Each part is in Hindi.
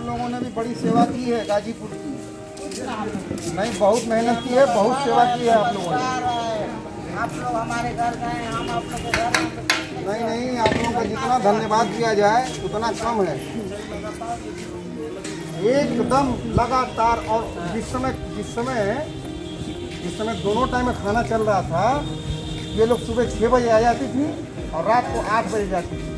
लोगों ने भी बड़ी सेवा की है गाजीपुर की। नहीं, बहुत मेहनत की है, बहुत सेवा की है आप लोगों ने। आप लोग हमारे घर गए, हम आप लोग के घर। नहीं, आप लोगों का जितना धन्यवाद किया जाए उतना कम है। एकदम लगातार। और जिस समय दोनों टाइम में खाना चल रहा था, ये लोग सुबह 6 बजे आ जाती थी और रात को 8 बजे जाती थी।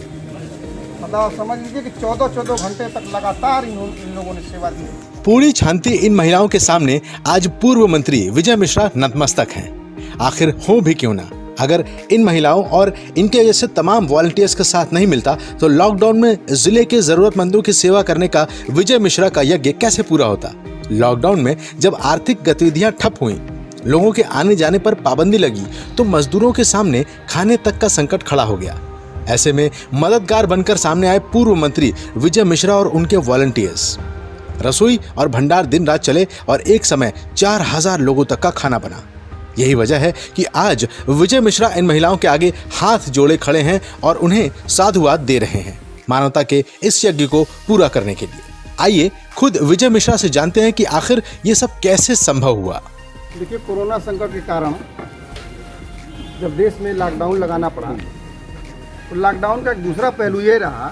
मतलब समझ लीजिए कि 14 घंटे तक लगातार इन लोगों ने सेवा दी। पूरी छानती इन महिलाओं के सामने आज पूर्व मंत्री विजय मिश्रा नतमस्तक हैं। आखिर हो भी क्यों ना, अगर इन महिलाओं और इनके जैसे तमाम वॉलंटियर्स का साथ नहीं मिलता तो लॉकडाउन में जिले के जरूरतमंदों की सेवा करने का विजय मिश्रा का यज्ञ कैसे पूरा होता। लॉकडाउन में जब आर्थिक गतिविधियां ठप हुई, लोगों के आने जाने पर पाबंदी लगी, तो मजदूरों के सामने खाने तक का संकट खड़ा हो गया। ऐसे में मददगार बनकर सामने आए पूर्व मंत्री विजय मिश्रा और उनके वॉलंटियर्स। रसोई और भंडार दिन रात चले और एक समय 4000 लोगों तक का खाना बना। यही वजह है कि आज विजय मिश्रा इन महिलाओं के आगे हाथ जोड़े खड़े हैं और उन्हें साधुवाद दे रहे हैं मानवता के इस यज्ञ को पूरा करने के लिए। आइए खुद विजय मिश्रा से जानते हैं कि आखिर ये सब कैसे संभव हुआ। देखिए, कोरोना संकट के कारण जब देश में लॉकडाउन लगाना पड़ा, तो लॉकडाउन का एक दूसरा पहलू ये रहा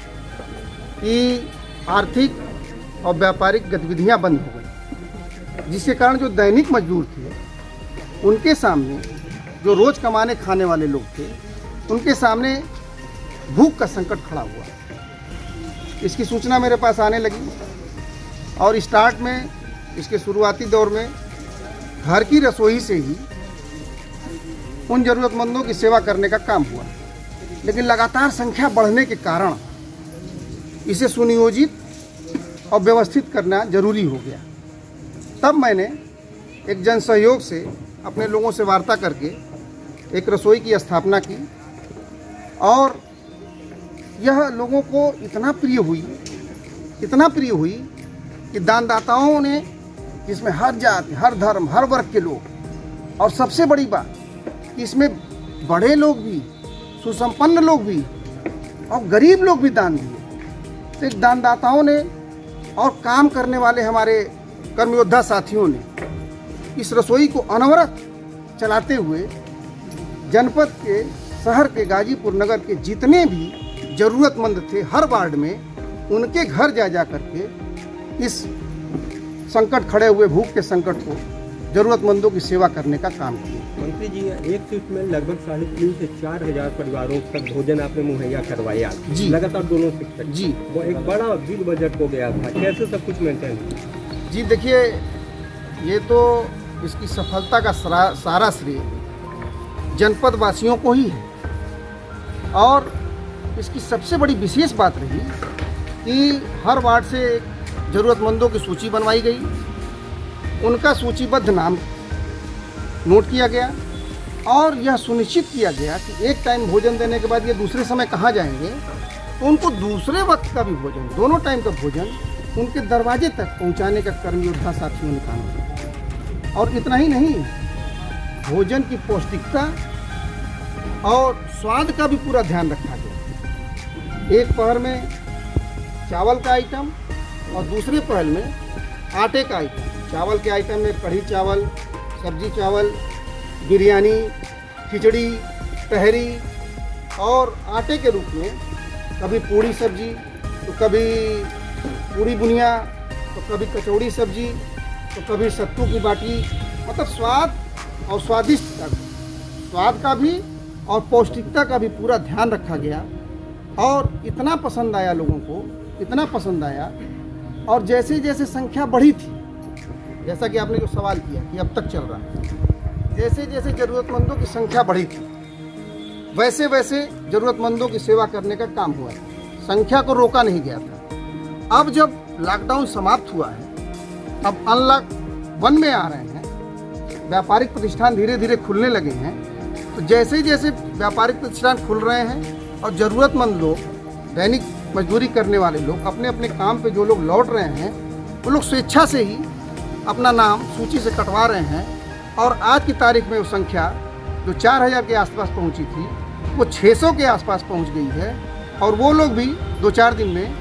कि आर्थिक और व्यापारिक गतिविधियां बंद हो गई, जिसके कारण जो दैनिक मजदूर थे उनके सामने, जो रोज कमाने खाने वाले लोग थे, उनके सामने भूख का संकट खड़ा हुआ। इसकी सूचना मेरे पास आने लगी और स्टार्ट में, इसके शुरुआती दौर में घर की रसोई से ही उन ज़रूरतमंदों की सेवा करने का काम हुआ। लेकिन लगातार संख्या बढ़ने के कारण इसे सुनियोजित और व्यवस्थित करना जरूरी हो गया। तब मैंने एक जन सहयोग से अपने लोगों से वार्ता करके एक रसोई की स्थापना की और यह लोगों को इतना प्रिय हुई कि दानदाताओं ने, जिसमें हर जाति, हर धर्म, हर वर्ग के लोग, और सबसे बड़ी बात कि इसमें बड़े लोग भी, सुसंपन्न लोग भी और गरीब लोग भी दान दिए। तो एक दानदाताओं ने और काम करने वाले हमारे कर्मयोद्धा साथियों ने इस रसोई को अनवरत चलाते हुए जनपद के, शहर के, गाजीपुर नगर के जितने भी ज़रूरतमंद थे हर वार्ड में, उनके घर जा करके इस संकट खड़े हुए भूख के संकट को, ज़रूरतमंदों की सेवा करने का काम किया। मंत्री जी, एक शिफ्ट में लगभग 3,500 से 4,000 परिवारों तक भोजन आपने मुहैया करवाया जी, लगातार दोनों शिफ्ट तक। जी, वो एक बड़ा बिग बजट हो गया था, कैसे सब कुछ मेंटेन? जी देखिए, ये तो इसकी सफलता का सारा श्रेय जनपद वासियों को ही है। और इसकी सबसे बड़ी विशेष बात रही कि हर वार्ड से ज़रूरतमंदों की सूची बनवाई गई, उनका सूचीबद्ध नाम नोट किया गया और यह सुनिश्चित किया गया कि एक टाइम भोजन देने के बाद ये दूसरे समय कहाँ जाएंगे, तो उनको दूसरे वक्त का भी भोजन, दोनों टाइम का भोजन उनके दरवाजे तक पहुँचाने का कर्मयोद्धा साथियों ने काम किया। और इतना ही नहीं, भोजन की पौष्टिकता और स्वाद का भी पूरा ध्यान रखा गया। एक पहर में चावल का आइटम और दूसरे पहल में आटे का आइटम। चावल के आइटम में कढ़ी चावल, सब्जी चावल, बिरयानी, खिचड़ी, तहरी, और आटे के रूप में कभी पूड़ी सब्जी, तो कभी पूड़ी बुनिया, तो कभी कचौड़ी सब्जी, तो कभी सत्तू की बाटी। मतलब स्वाद और स्वाद का भी और पौष्टिकता का भी पूरा ध्यान रखा गया। और इतना पसंद आया लोगों को, इतना पसंद आया। और जैसे जैसे संख्या बढ़ी थी, जैसा कि आपने जो सवाल किया कि अब तक चल रहा है, जैसे जैसे ज़रूरतमंदों की संख्या बढ़ी थी, वैसे वैसे ज़रूरतमंदों की सेवा करने का काम हुआ है। संख्या को रोका नहीं गया था। अब जब लॉकडाउन समाप्त हुआ है, अब अनलॉक 1 में आ रहे हैं, व्यापारिक प्रतिष्ठान धीरे धीरे खुलने लगे हैं। तो जैसे जैसे व्यापारिक प्रतिष्ठान खुल रहे हैं और ज़रूरतमंद लोग, दैनिक मजदूरी करने वाले लोग, अपने अपने काम पे जो लोग लौट रहे हैं, वो लोग स्वेच्छा से ही अपना नाम सूची से कटवा रहे हैं। और आज की तारीख में वो संख्या जो 4000 के आसपास पहुंची थी, वो 600 के आसपास पहुंच गई है। और वो लोग भी 2-4 दिन में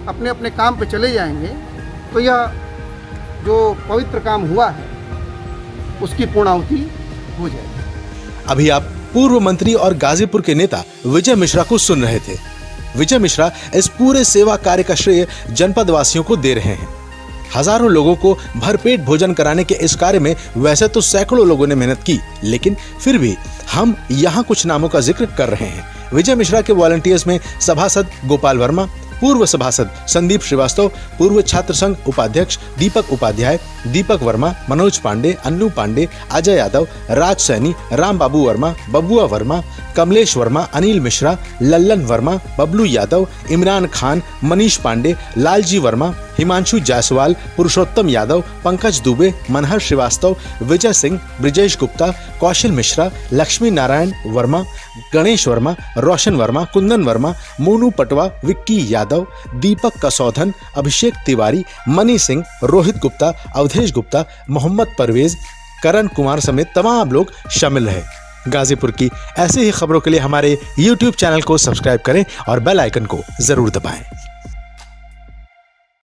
अपने अपने काम पे चले जाएंगे तो यह जो पवित्र काम हुआ है उसकी पूर्णाहुति हो जाएगी। अभी आप पूर्व मंत्री और गाजीपुर के नेता विजय मिश्रा को सुन रहे थे। विजय मिश्रा इस पूरे सेवा कार्य का श्रेय जनपद वासियों को दे रहे हैं। हजारों लोगों को भरपेट भोजन कराने के इस कार्य में वैसे तो सैकड़ों लोगों ने मेहनत की, लेकिन फिर भी हम यहाँ कुछ नामों का जिक्र कर रहे हैं। विजय मिश्रा के वॉलंटियर्स में सभासद गोपाल वर्मा, पूर्व सभासद संदीप श्रीवास्तव, पूर्व छात्र संघ उपाध्यक्ष दीपक उपाध्याय, दीपक वर्मा, मनोज पांडे, अन्नू पांडे, अजय यादव, राज सैनी, राम बाबू वर्मा, बबुआ वर्मा, कमलेश वर्मा, अनिल मिश्रा, लल्लन वर्मा, बबलू यादव, इमरान खान, मनीष पांडे, लालजी वर्मा, हिमांशु जायसवाल, पुरुषोत्तम यादव, पंकज दुबे, मनहर श्रीवास्तव, विजय सिंह, ब्रिजेश गुप्ता, कौशल मिश्रा, लक्ष्मी नारायण वर्मा, गणेश वर्मा, रोशन वर्मा, कुंदन वर्मा, मोनू पटवा, विक्की यादव, दीपक कसौधन, अभिषेक तिवारी, मनी सिंह, रोहित गुप्ता, अवधेश गुप्ता, मोहम्मद परवेज, करण कुमार समेत तमाम लोग शामिल रहे। गाजीपुर की ऐसी ही खबरों के लिए हमारे YouTube चैनल को सब्सक्राइब करें और बेल आइकन को जरूर दबाएं।